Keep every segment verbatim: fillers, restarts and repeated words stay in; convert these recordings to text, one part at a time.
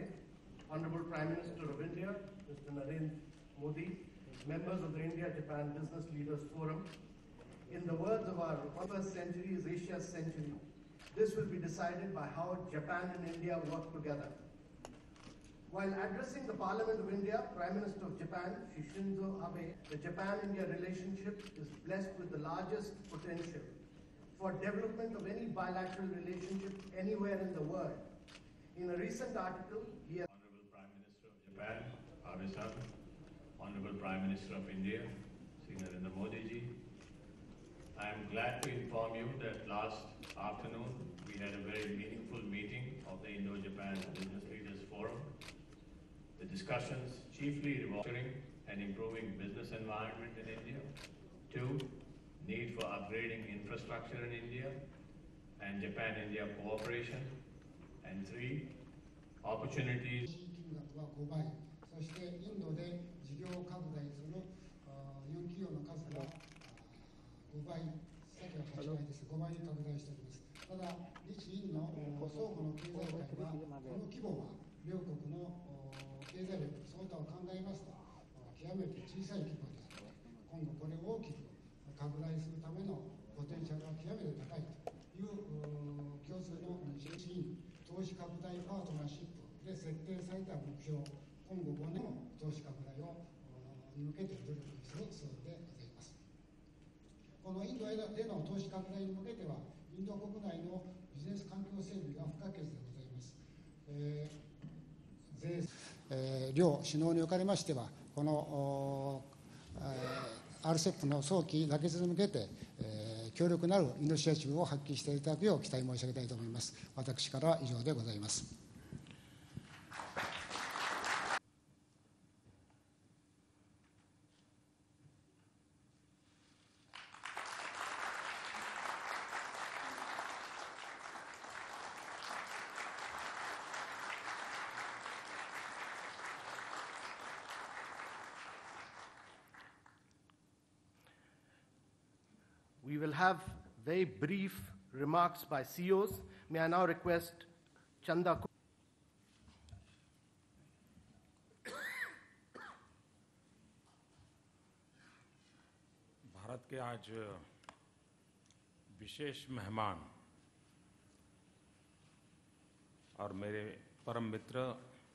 Abe, Honorable Prime Minister of India, Mister Narendra Modi, members of the India-Japan Business Leaders Forum. In the words of our twenty-first century is Asia's century. This will be decided by how Japan and India work together. While addressing the Parliament of India, Prime Minister of Japan, Shinzo Abe, the Japan-India relationship is blessed with the largest potential for development of any bilateral relationship anywhere in the world. In a recent article, he has... Honorable Prime Minister of Japan, Abe-san, Honorable Prime Minister of India, Shri Narendra Modi ji, I am glad to inform you that last afternoon we had a very meaningful meeting of the Indo-Japan Business Leaders Forum. The discussions chiefly revolving and improving business environment in India. Two, need for upgrading infrastructure in India and Japan-India cooperation. And three, opportunities. 金額はごばい、そしてインドで事業拡大する日本企業の数がごばい、さっきははちばいです、ごばいに拡大しております。ただ、日印の相互の経済界は、この規模は両国の経済力、その他を考えますと、極めて小さい規模ですので、今後これを大きく拡大するためのポテンシャルが極めて高いという共通の日印投資拡大パートナーシップで設定された目標、今後ごねんの投資拡大をに向けて努力する数でございます。このインドへの投資拡大に向けては、インド国内のビジネス環境整備が不可欠でございます。えー税えー、両首脳におかれましては、この アールセップ の早期妥結に向けて、えー、強力なるイニシアチブを発揮していただくよう期待申し上げたいと思います。私からは以上でございます。 We will have very brief remarks by C E Os. May I now request Chanda. Bharat के आज विशेष मेहमान और मेरे परम मित्र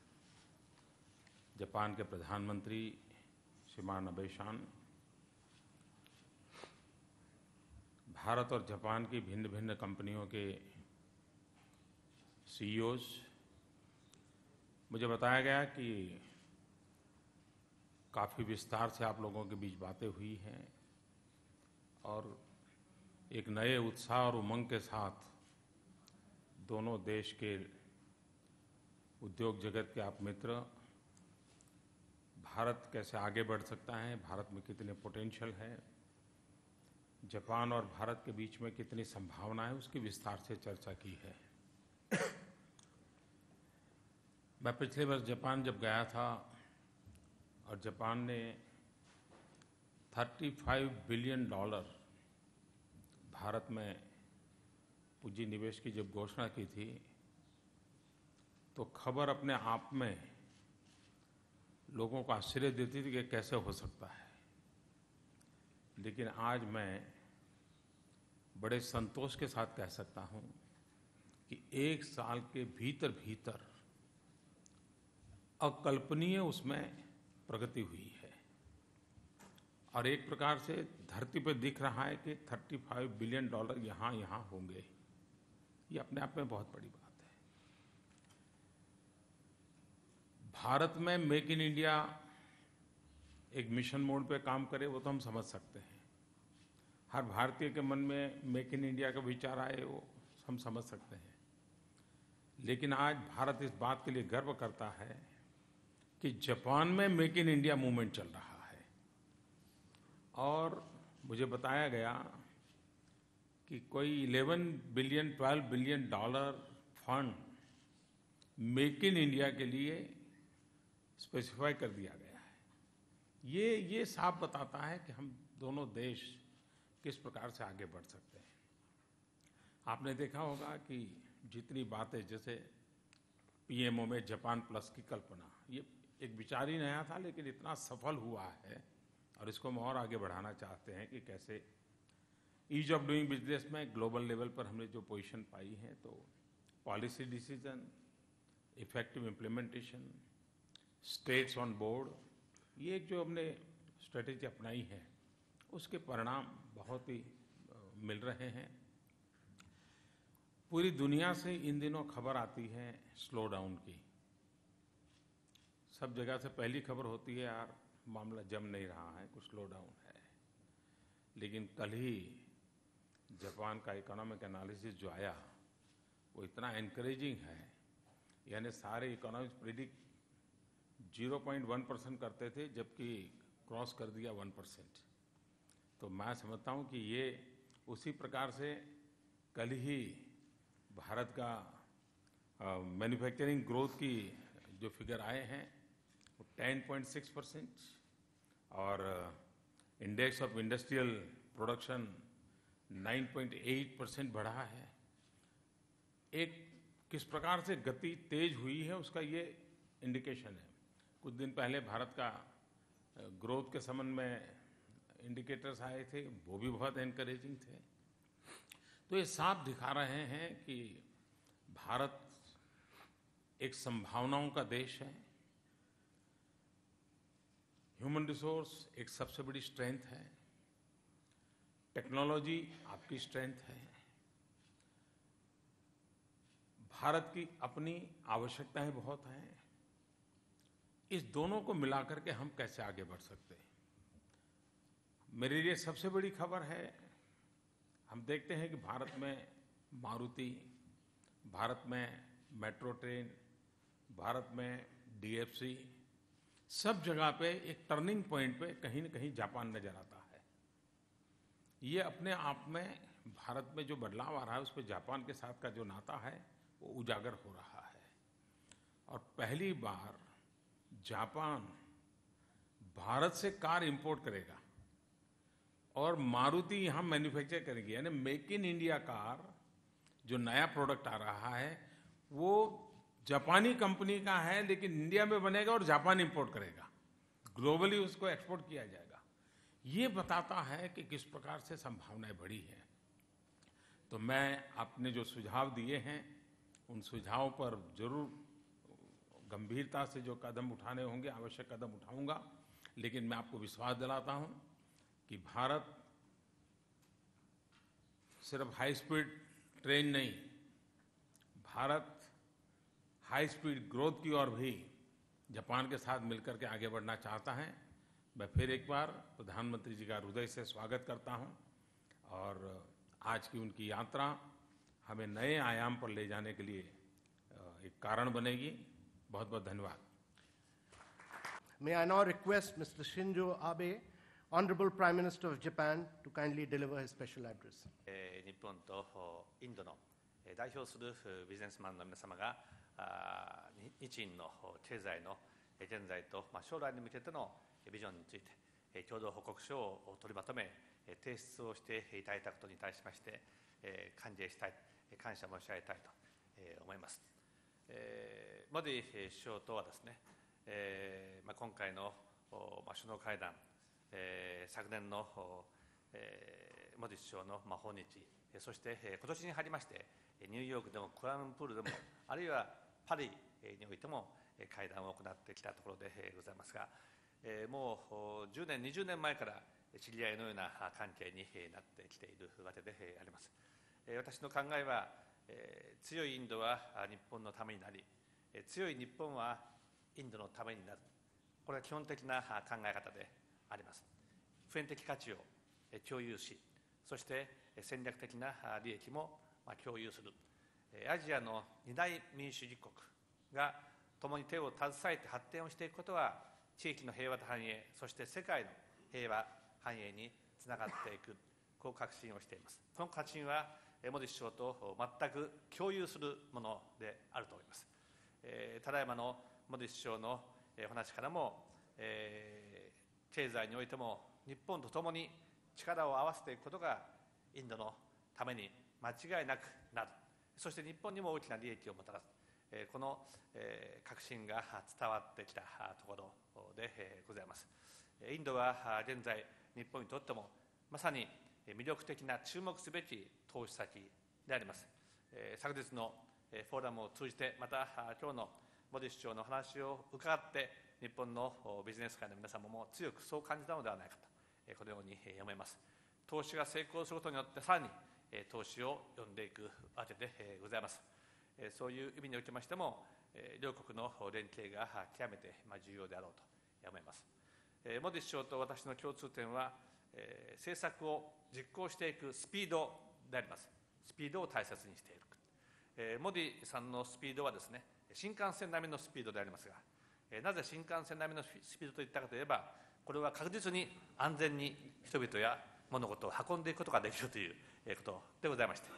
Japan के प्रधानमंत्री श्रीमान आबे-सान, भारत और जापान की भिन्न भिन्न कंपनियों के सी ई ओज़, मुझे बताया गया कि काफ़ी विस्तार से आप लोगों के बीच बातें हुई हैं और एक नए उत्साह और उमंग के साथ दोनों देश के उद्योग जगत के आप मित्र भारत कैसे आगे बढ़ सकता है, भारत में कितने पोटेंशियल है, जापान और भारत के बीच में कितनी संभावना है, उसकी विस्तार से चर्चा की है। मैं पिछले वर्ष जापान जब गया था और जापान ने पैंतीस बिलियन डॉलर भारत में पूंजी निवेश की जब घोषणा की थी, तो खबर अपने आप में लोगों को आश्चर्य देती थी कि कैसे हो सकता है। लेकिन आज मैं बड़े संतोष के साथ कह सकता हूं कि एक साल के भीतर भीतर अकल्पनीय उसमें प्रगति हुई है और एक प्रकार से धरती पर दिख रहा है कि पैंतीस बिलियन डॉलर यहाँ यहाँ होंगे। ये अपने आप में बहुत बड़ी बात है। भारत में मेक इन इंडिया एक मिशन मोड पे काम करे, वो तो हम समझ सकते हैं। हर भारतीय के मन में मेक इन इंडिया का विचार आए, वो हम समझ सकते हैं। लेकिन आज भारत इस बात के लिए गर्व करता है कि जापान में मेक इन इंडिया मूवमेंट चल रहा है और मुझे बताया गया कि कोई ग्यारह बिलियन बारह billion dollar fund make in India के लिए स्पेसिफाई कर दिया गया है। ये ये साफ बताता है कि हम दोनों देश किस प्रकार से आगे बढ़ सकते हैं। आपने देखा होगा कि जितनी बातें, जैसे पीएमओ में जापान प्लस की कल्पना। ये एक विचार ही नया था, लेकिन इतना सफल हुआ है और इसको हम और आगे बढ़ाना चाहते हैं कि कैसे ईज ऑफ डूइंग बिजनेस में ग्लोबल लेवल पर हमने जो पोजीशन पाई है, तो policy decision, effective implementation, states on board, ये एक जो हमने स्ट्रेटेजी अपनाई है उसके परिणाम बहुत ही मिल रहे हैं। पूरी दुनिया से इन दिनों खबर आती है स्लो डाउन की। सब जगह से पहली खबर होती है यार मामला जम नहीं रहा है, कुछ स्लो डाउन है। लेकिन कल ही जापान का इकोनॉमिक एनालिसिस जो आया वो इतना एनकरेजिंग है, यानी सारे economics predict zero point one percent करते थे, जबकि क्रॉस कर दिया वन परसेंट। तो मैं समझता हूँ कि ये उसी प्रकार से कल ही भारत का मैन्युफैक्चरिंग ग्रोथ की जो फिगर आए हैं वो टेन पॉइंट सिक्स परसेंट और index of industrial production nine point eight percent बढ़ा है। एक किस प्रकार से गति तेज हुई है उसका ये इंडिकेशन है। कुछ दिन पहले भारत का ग्रोथ के संबंध में इंडिकेटर्स आए थे, वो भी बहुत एनकरेजिंग थे। तो ये साफ दिखा रहे हैं कि भारत एक संभावनाओं का देश है। ह्यूमन रिसोर्स एक सबसे बड़ी स्ट्रेंथ है, टेक्नोलॉजी आपकी स्ट्रेंथ है, भारत की अपनी आवश्यकताएं बहुत हैं। इस दोनों को मिलाकर के हम कैसे आगे बढ़ सकते हैं। मेरे लिए सबसे बड़ी खबर है, हम देखते हैं कि भारत में मारुति, भारत में मेट्रो ट्रेन, भारत में डीएफसी, सब जगह पे एक टर्निंग पॉइंट पे कहीं न कहीं जापान नजर आता है। ये अपने आप में भारत में जो बदलाव आ रहा है उस पर जापान के साथ का जो नाता है वो उजागर हो रहा है। और पहली बार जापान भारत से कार इंपोर्ट करेगा और मारुति यहाँ मैन्युफैक्चर करेगी, यानी मेक इन इंडिया कार जो नया प्रोडक्ट आ रहा है वो जापानी कंपनी का है, लेकिन इंडिया में बनेगा और जापान इंपोर्ट करेगा, ग्लोबली उसको एक्सपोर्ट किया जाएगा। ये बताता है कि किस प्रकार से संभावनाएं बढ़ी हैं। तो मैं आपने जो सुझाव दिए हैं उन सुझावों पर जरूर गंभीरता से जो कदम उठाने होंगे आवश्यक कदम उठाऊंगा। लेकिन मैं आपको विश्वास दिलाता हूं कि भारत सिर्फ हाई स्पीड ट्रेन नहीं, भारत हाई स्पीड ग्रोथ की ओर भी जापान के साथ मिलकर के आगे बढ़ना चाहता है। मैं फिर एक बार प्रधानमंत्री जी का हृदय से स्वागत करता हूं और आज की उनकी यात्रा हमें नए आयाम पर ले जाने के लिए एक कारण बनेगी। बहुत बहुत धन्यवाद। May I now request Mister Shinzo Abe, Honorable Prime Minister of Japan, to kindly deliver his special address. 日本とインドの代表するビジネスマンの皆様が日印の経済の現在と将来に向けてのビジョンについて共同報告書を取りまとめ提出をしていただいたことに対しまして歓迎したい、感謝申し上げたいと思います。モディ首相とはですね、えーまあ、今回の、まあ、首脳会談、えー、昨年の、えー、モディ首相の、まあ、訪日、そして、えー、今年に入りましてニューヨークでもクアラルンプールでもあるいはパリにおいても会談を行ってきたところでございますが、えー、もうじゅうねんにじゅうねんまえから知り合いのような関係になってきているわけであります。私の考えは強いインドは日本のためになり、強い日本はインドのためになる、これは基本的な考え方であります。普遍的価値を共有し、そして戦略的な利益も共有する、アジアの二大民主主義国が共に手を携えて発展をしていくことは地域の平和と繁栄、そして世界の平和繁栄につながっていく、こう確信をしています。この確信はモディ首相と全く共有するものであると思います。えー、ただいまのモディ首相のお話からも、えー、経済においても日本とともに力を合わせていくことがインドのために間違いなくなる、そして日本にも大きな利益をもたらす、 この確信が伝わってきたところでございます。インドは現在、日本にとってもまさに魅力的な注目すべき投資先であります。昨日のフォーラムを通じて、また今日のモディ首相の話を伺って、日本のビジネス界の皆様も強くそう感じたのではないかと、このように思います。投資が成功することによって、さらに投資を呼んでいくわけでございます。そういう意味におきましても、両国の連携が極めて重要であろうと思います。モディ首相と私の共通点は、政策を実行していくスピードであります。スピードを大切にしていく。モディさんのスピードはですね、新幹線並みのスピードでありますが、なぜ新幹線並みのスピードといったかといえば、これは確実に安全に人々や物事を運んでいくことができるということでございまして、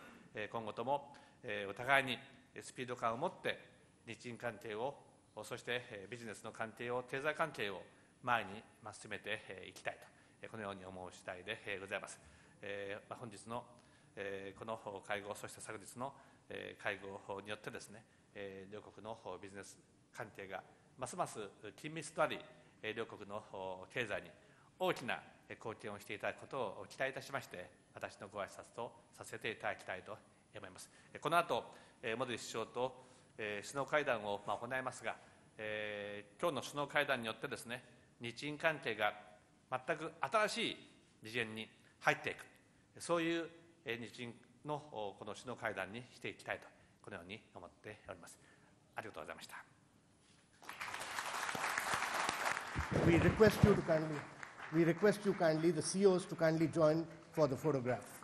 今後ともお互いにスピード感を持って日印関係を、そしてビジネスの関係を、経済関係を前に進めていきたいと、このように思う次第でございます。本日のこの会合、そして昨日の会合によってですね、両国のビジネス関係がますます緊密となり、両国の経済に大きな貢献をしていただくことを期待いたしまして、私のご挨拶とさせていただきたいと思います。この後、モディ首相と首脳会談を行いますが、今日の首脳会談によってですね、日印関係が全く新しい次元に入っていく、そういう日印のこの首脳会談にしていきたいと、このように思っております。ありがとうございました。 We request you to kindly, we request you kindly, the C E Os to kindly join for the photograph.